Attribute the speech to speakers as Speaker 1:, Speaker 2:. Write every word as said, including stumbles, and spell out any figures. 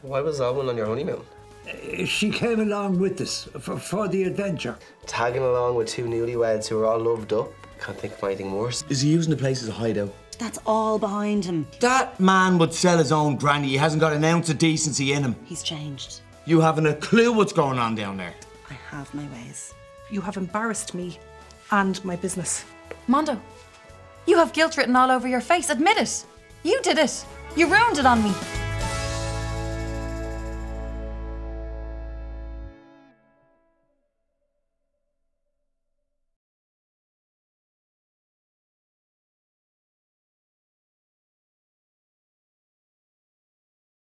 Speaker 1: Why was Alwyn on your honeymoon?
Speaker 2: Uh, she came along with us for, for the adventure.
Speaker 1: Tagging along with two newlyweds who are all loved up. Can't think of anything worse.
Speaker 3: Is he using the place as a hideout?
Speaker 4: That's all behind him.
Speaker 3: That man would sell his own granny. He hasn't got an ounce of decency in him.
Speaker 4: He's changed.
Speaker 3: You haven't a clue what's going on down there.
Speaker 4: I have my ways.
Speaker 5: You have embarrassed me and my business.
Speaker 6: Mondo, you have guilt written all over your face. Admit it. You did it. You ruined it on me.